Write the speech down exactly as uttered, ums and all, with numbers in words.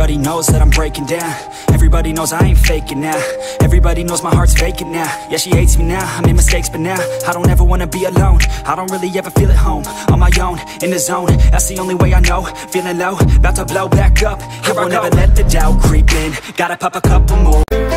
Everybody knows that I'm breaking down. Everybody knows I ain't faking now. Everybody knows my heart's vacant now. Yeah, she hates me now, I made mistakes but now I don't ever wanna be alone. I don't really ever feel at home. On my own, in the zone, that's the only way I know. Feeling low, about to blow back up. Here I won't ever let the doubt creep in. Gotta pop a couple more.